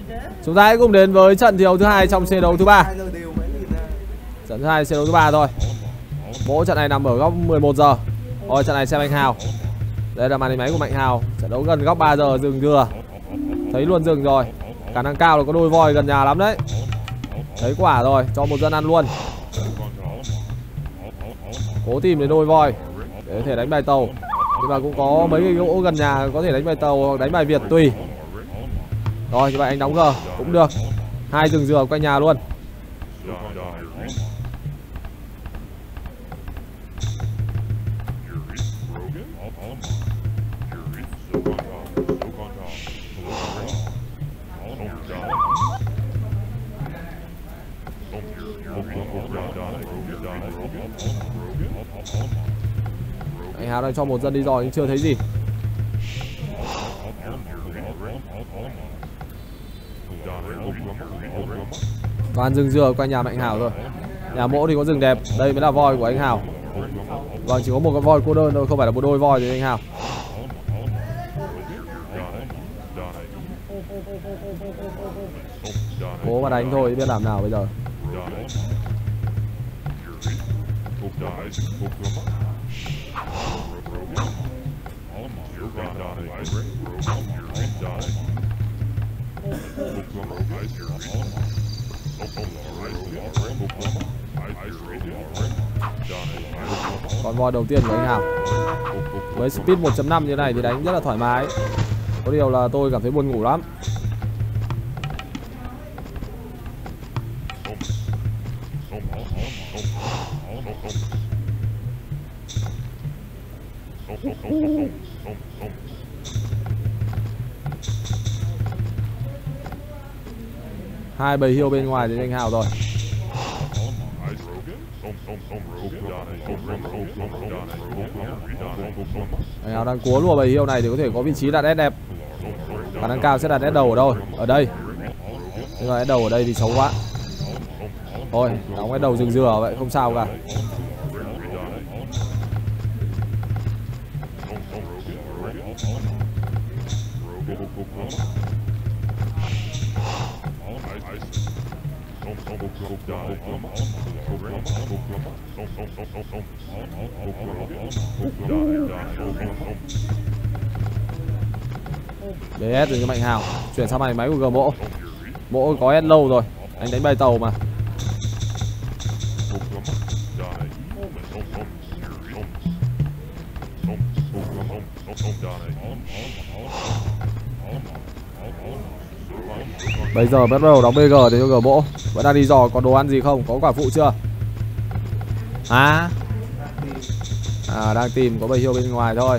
Chúng ta hãy cùng đến với trận thi đấu thứ hai trong C đấu thứ 3. Trận thứ hai C đấu thứ 3 thôi. Mỗi trận này nằm ở góc 11 giờ. Rồi trận này xem Mạnh Hào. Đây là màn hình máy của Mạnh Hào. Trận đấu gần góc 3 giờ rừng dừa. Thấy luôn rừng rồi. Khả năng cao là có đôi voi gần nhà lắm đấy. Thấy quả rồi, cho một dân ăn luôn. Cố tìm đến đôi voi để có thể đánh bài tàu. Nhưng mà cũng có mấy cái gỗ gần nhà có thể đánh bài tàu hoặc đánh bài Việt tùy. Rồi như vậy anh đóng G cũng được. 2 rừng dừa quanh nhà luôn. Anh Hào đang cho một dân đi dò nhưng chưa thấy gì. Toàn rừng dừa quanh nhà Mạnh Hào thôi. Nhà mỗ thì có rừng đẹp. Đây mới là voi của anh Hào. Vâng, chỉ có một con voi cô đơn thôi, không phải là một đôi voi thì anh Hào. Cố mà đánh thôi, biết làm nào bây giờ. Con voi đầu tiên của anh Hào. Với speed 1.5 như này thì đánh rất là thoải mái. Có điều là tôi cảm thấy buồn ngủ lắm. Hai bầy hiêu bên ngoài thì anh Hào rồi. Anh Hào đang cố lùa bầy hiêu này thì có thể có vị trí đặt S đẹp. Khả năng cao sẽ đặt S đầu ở đâu? Ở đây. Nhưng mà S đầu ở đây thì xấu quá. Thôi, đóng S đầu rừng dừa vậy không sao cả. DS rồi cho Mạnh Hào. Chuyển sang màn máy của G Mỗ. Mỗ có S lâu rồi. Anh đánh bài tàu mà. Bây giờ bắt đầu đóng BG để cho G Mỗ. Vẫn đang đi dò có đồ ăn gì không? Có quả phụ chưa? Đang tìm, có bầy hiêu bên ngoài thôi.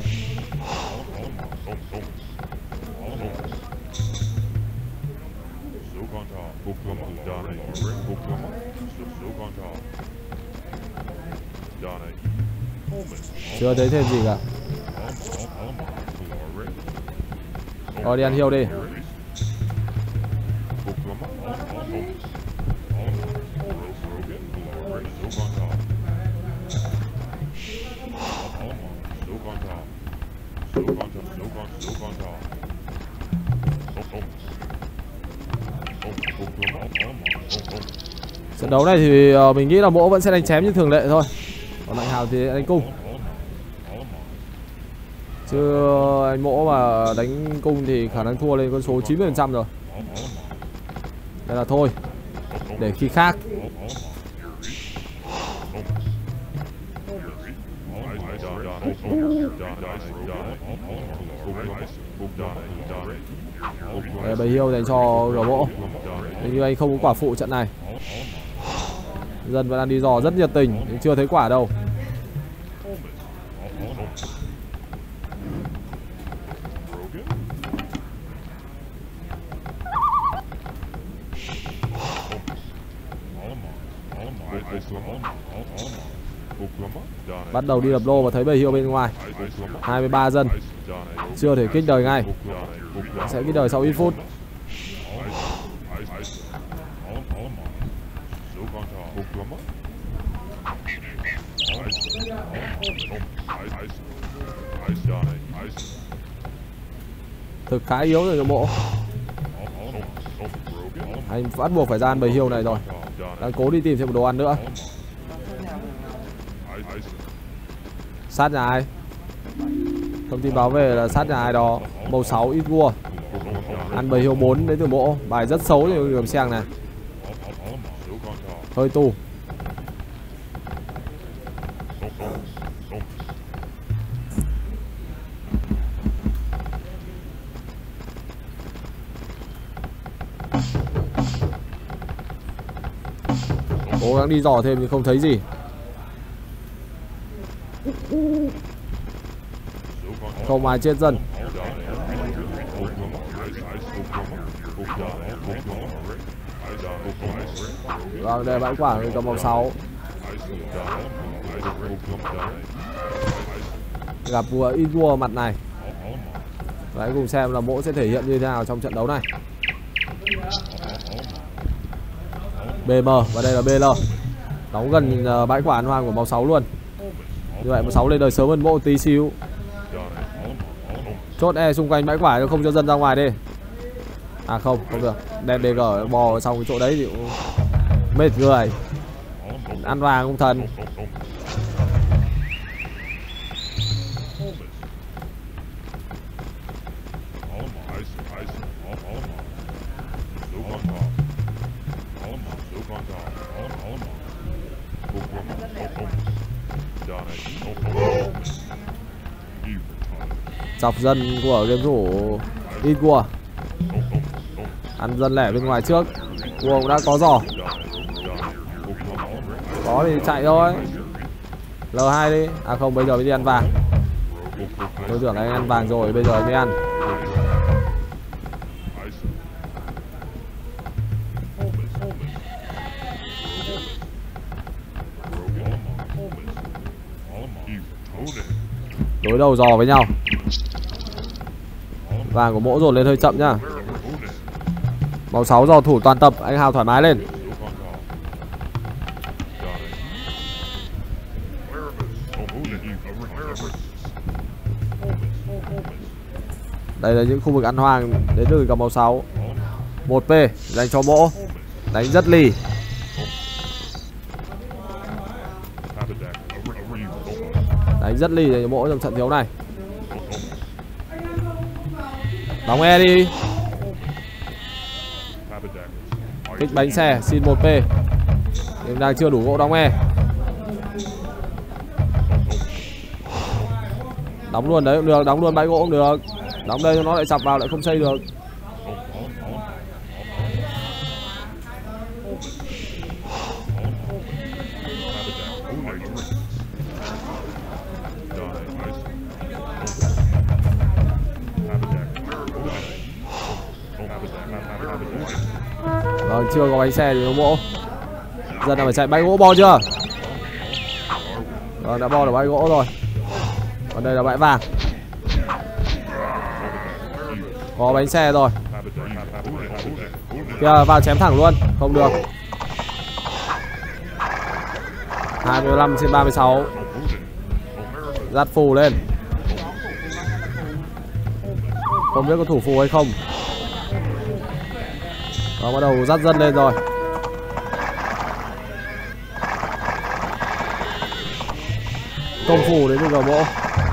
Chưa thấy thêm gì cả. Rồi đi ăn hiêu đi. Trận đấu này thì mình nghĩ là Mỗ vẫn sẽ đánh chém như thường lệ thôi. Còn Mạnh Hào thì đánh cung. Chứ anh Mỗ mà đánh cung thì khả năng thua lên con số 90% rồi. Đây là thôi. Để khi khác. Bầy hiêu dành cho G Mỗ. Nhưng anh không có quả phụ trận này. Dân vẫn đang đi dò rất nhiệt tình nhưng chưa thấy quả đâu. Bắt đầu đi lập lô và thấy bầy hiêu bên ngoài. 23 dân. Chưa thể kích đời ngay. Sẽ kích đời sau ít phút. Thực khá yếu rồi G Mỗ. Anh bắt buộc phải ra ăn bầy hiêu này rồi. Đang cố đi tìm thêm một đồ ăn nữa. Sát nhà ai? Thông tin báo về là sát nhà ai đó. Màu 6 ít vua. Ăn bầy hiêu 4 đến từ bộ. Bài rất xấu thì gầm xeng này. Hơi tu. Cố gắng đi dò thêm nhưng không thấy gì. Không ai chết dân. Vâng, đây bãi quả cầm màu 6. Gặp vua ít vua mặt này. Đấy, cùng xem là mỗ sẽ thể hiện như thế nào trong trận đấu này. BM và đây là BL. Đóng gần bãi quả ăn hoang của màu 6 luôn. Như vậy màu 6 lên đời sớm hơn mỗ tí xíu. Chốt E xung quanh bãi quả cho không cho dân ra ngoài đi. À không được. Đen DG bò xong cái chỗ đấy thì cũng mệt người. Ăn vàng không thần. Chọc dân của game thủ ít vua. Ăn dân lẻ bên ngoài trước. Vua cũng đã có giò. Có thì chạy thôi. L2 đi. À không, bây giờ mới đi ăn vàng. Tôi tưởng anh ăn vàng rồi, bây giờ mới ăn. Đối đầu giò với nhau. Vàng của mỗ dồn lên hơi chậm nhá. Màu 6 giò thủ toàn tập. Anh Hào thoải mái lên. Đây là những khu vực ăn hoang đến từ cầm màu 6. 1P dành cho mỗ. Đánh rất lì. Đánh rất lì để mỗ trong trận thiếu này. Đóng E đi. Kích bánh xe xin 1P. Nhưng đang chưa đủ gỗ đóng E. Đóng luôn đấy cũng được. Đóng luôn bãi gỗ cũng được. Đóng đây cho nó lại chọc vào lại không xây được. Vâng, chưa có bánh xe thì nó mỗ. Dân là phải chạy bãi gỗ bo chưa? Vâng, đã bo được bãi gỗ rồi. Còn đây là bãi vàng. Có bánh xe rồi. Kìa, vào chém thẳng luôn. Không được. 25/36. Dắt phù lên. Không biết có thủ phù hay không. Đó, bắt đầu dắt dân lên rồi. Công phù đến bây giờ mỗ.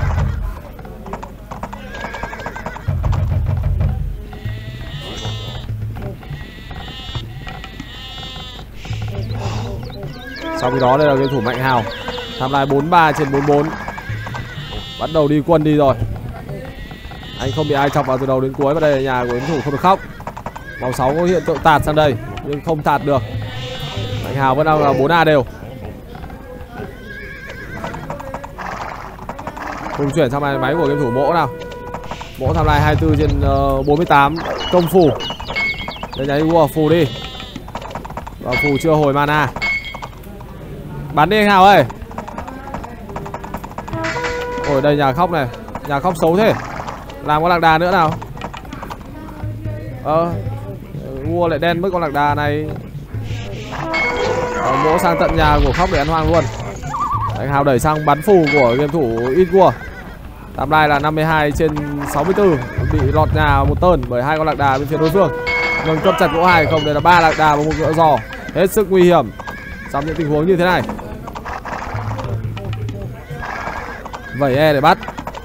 Sau khi đó đây là game thủ Mạnh Hào. Tham lai 43/44. Bắt đầu đi quân đi rồi. Anh không bị ai chọc vào từ đầu đến cuối. Và đây là nhà của game thủ không được khóc. Màu 6 có hiện tượng tạt sang đây nhưng không tạt được. Mạnh Hào vẫn đang là 4A đều. Cùng chuyển sang máy của game thủ mỗ nào. Mỗ tham lai 24/48. Công phù. Đây nháy vua phù đi. Và phù chưa hồi mana. Bắn đi anh Hào ơi. Ôi đây nhà khóc này. Nhà khóc xấu thế. Làm con lạc đà nữa nào. Vua lại đen mất con lạc đà này. Mỗ sang tận nhà của khóc để ăn hoang luôn. Anh Hào đẩy sang bắn phù của game thủ ít vua. Tạm lai là 52/64. Bị lọt nhà một tơn bởi hai con lạc đà bên phía đối phương. nâng cấp chặt gỗ 2 không. Đây là 3 lạc đà và một ngựa giò, hết sức nguy hiểm trong những tình huống như thế này. Vẩy E để bắt.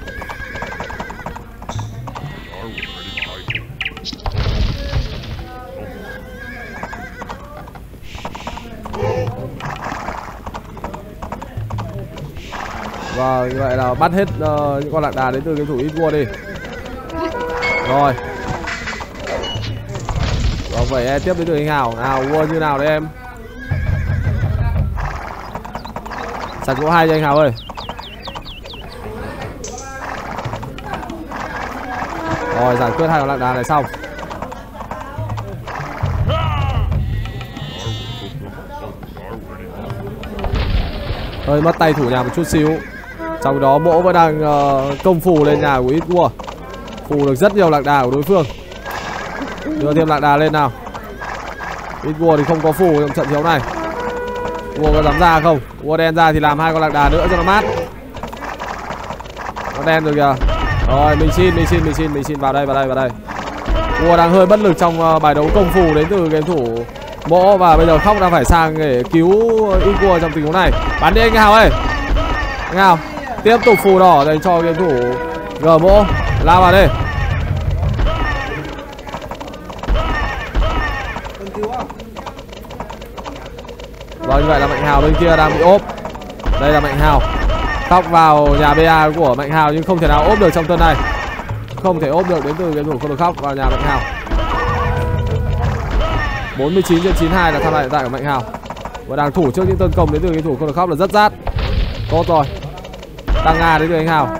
Và như vậy là bắt hết những con lạc đà đến từ game thủ ít vua đi. Rồi. Và vậy E tiếp đến từ anh Hào. Nào vua như nào đấy em. Chặt gỗ 2 cho anh Hào ơi. Rồi giải quyết 2 con lạc đà này xong. Hơi mất tay thủ nhà một chút xíu. Trong đó Mỗ vẫn đang công phù lên nhà của ít vua. Phù được rất nhiều lạc đà của đối phương. Đưa thêm lạc đà lên nào. Ít vua thì không có phù trong trận đấu này. Vua có dám ra không? Vua đen ra thì làm 2 con lạc đà nữa cho nó mát. Nó đen rồi kìa. Rồi mình xin vào đây. Vua đang hơi bất lực trong bài đấu công phù đến từ game thủ Mỗ. Và bây giờ Khóc đang phải sang để cứu ít vua trong tình huống này. Bắn đi anh Hào ơi. Anh Hào tiếp tục phù đỏ dành cho game thủ G Mỗ. Lao vào đây. Vâng, như vậy là Mạnh Hào bên kia đang bị ốp. Đây là Mạnh Hào. Khóc vào nhà BA của Mạnh Hào nhưng không thể nào ốp được trong turn này. Không thể ốp được đến từ game thủ không được Khóc vào nhà Mạnh Hào. 49/92 là tham gia hiện tại của Mạnh Hào. Và đang thủ trước những tấn công đến từ game thủ không được Khóc là rất rát. Tốt rồi. Tăng Nga đến từ anh Hào.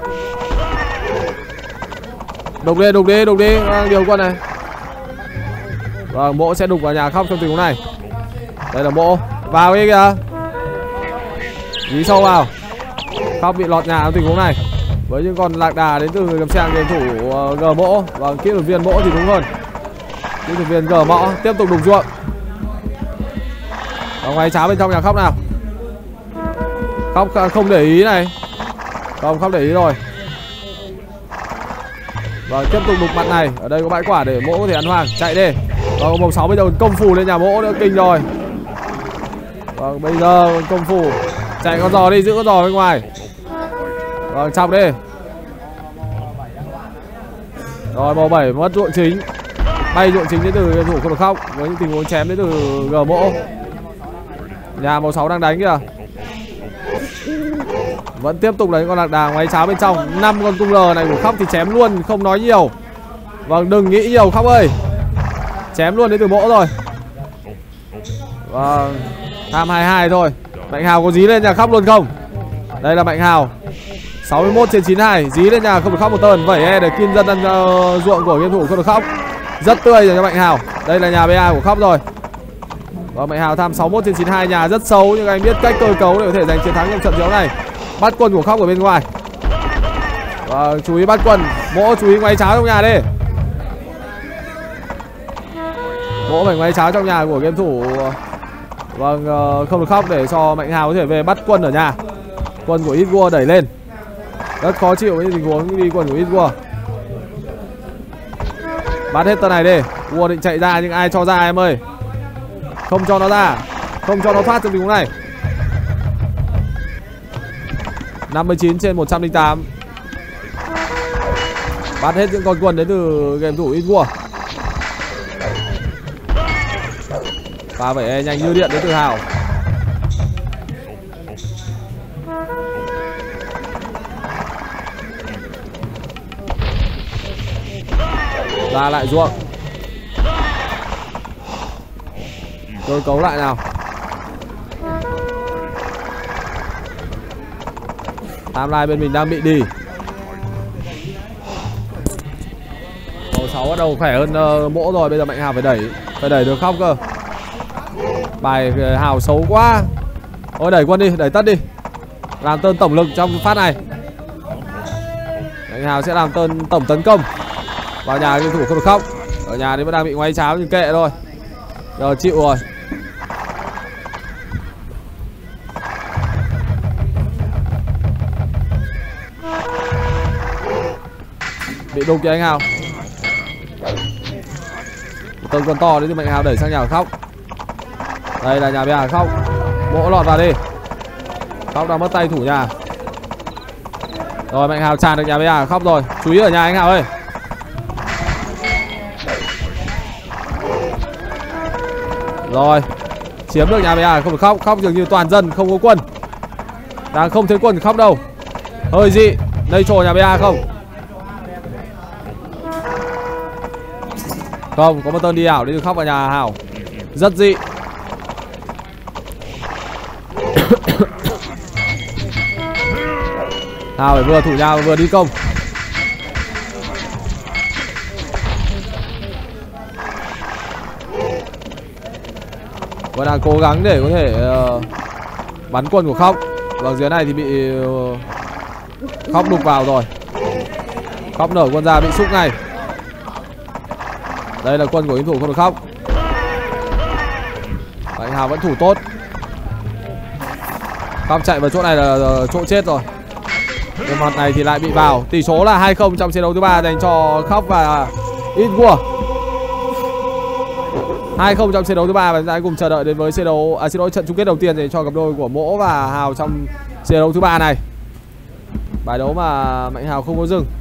Đục đi, đang điều quân này. Vâng, Mỗ sẽ đục vào nhà Khóc trong tình huống này. Đây là Mỗ. Vào đi kìa. Dí sâu vào. Khóc bị lọt nhà trong tình huống này. Với những con lạc đà đến từ người cầm sang game thủ G Mỗ. Vâng, kỹ thuật viên Mỗ thì đúng hơn. Kỹ thuật viên G Mỗ tiếp tục đục ruộng. Và ngoài cháo bên trong nhà Khóc nào. Khóc không để ý này. Không để ý rồi. Và tiếp tục đục mặt này. Ở đây có bãi quả để Mỗ có thể ăn hoang. Chạy đi. Và vòng 6 bây giờ công phù lên nhà Mỗ nữa. Kinh rồi. Vâng, bây giờ công phù. Chạy con giò đi, giữ con giò bên ngoài. Vâng, chọc đi. Rồi màu 7 mất ruộng chính. Bay ruộng chính đến từ game thủ không được Khóc. Với những tình huống chém đến từ G Mỗ. Nhà màu 6 đang đánh kìa. Vẫn tiếp tục là những con lạc đà ngoáy cháo bên trong. 5 con cung L này của Khóc thì chém luôn, không nói nhiều. Vâng, đừng nghĩ nhiều Khóc ơi. Chém luôn đến từ Mỗ rồi. Vâng, tham 22 thôi. Mạnh Hào có dí lên nhà Khóc luôn không? Đây là Mạnh Hào. 61/92, dí lên nhà không được Khóc một tơn. Vẩy E để kim dân ăn ruộng của game thủ không được Khóc. Rất tươi cho Mạnh Hào. Đây là nhà BA của Khóc rồi. Và Mạnh Hào tham 61/92, nhà rất xấu nhưng anh biết cách cơ cấu để có thể giành chiến thắng trong trận đấu này. Bắt quân của Khóc ở bên ngoài. Và chú ý bắt quân. Mỗ chú ý ngoáy cháo trong nhà đi. Mỗ phải ngoáy cháo trong nhà của game thủ vâng không được Khóc để cho Mạnh Hào có thể về bắt quân ở nhà. Quân của ít vua đẩy lên. Rất khó chịu với tình huống đi quân của ít vua. Bắt hết tờ này đi. Vua định chạy ra nhưng ai cho ra em ơi. Không cho nó ra. Không cho nó thoát trong tình huống này. 59/108. Bắt hết những con quân đến từ game thủ ít vua. Và vậy nhanh như điện đến từ Hào. Ra lại ruộng. Cơ cấu lại nào. Timeline bên mình đang bị đi. Màu 6 bắt đầu khỏe hơn Mỗ rồi. Bây giờ Mạnh Hào phải đẩy được Khóc cơ. Bài Hào xấu quá. Ôi đẩy quân đi, đẩy tất đi. Làm tơn tổng lực trong phát này. Mạnh Hào sẽ làm tơn tổng tấn công vào nhà game thủ không được Khóc. Ở nhà thì vẫn đang bị ngoáy cháo nhưng kệ thôi. Giờ chịu rồi. Bị đục kìa anh Hào. Tường còn to đấy thì Mạnh Hào đẩy sang nhà của Khóc. Đây là nhà bé Hà Khóc. Mỗ lọt vào đi. Khóc đang mất tay thủ nhà. Rồi Mạnh Hào tràn được nhà bé Hà Khóc rồi. Chú ý ở nhà anh Hào ơi. Rồi chiếm được nhà bé Hà, không được Khóc. Khóc dường như toàn dân không có quân. Đang không thấy quân Khóc đâu. Hơi dị. Đây trồ nhà bé Hà không? Không, có một tên đi ảo đi được Khóc vào nhà Hào. Rất dị. Hào phải vừa thủ nhà vừa đi công. Vẫn đang cố gắng để có thể bắn quân của Khóc. Vâng, dưới này thì bị Khóc đục vào rồi. Khóc nở quân ra bị xúc ngay. Đây là quân của game thủ không được Khóc. Mạnh Hào vẫn thủ tốt. Khóc chạy vào chỗ này là chỗ chết rồi. Nhưng mặt này thì lại bị vào. Tỷ số là 2-0 trong trận đấu thứ 3 dành cho Khóc và Inwar. 2-0 trong trận đấu thứ 3 và chúng ta hãy cùng chờ đợi đến với trận chung kết đầu tiên dành cho cặp đôi của Mỗ và Hào trong trận đấu thứ 3 này. Bài đấu mà Mạnh Hào không có dừng.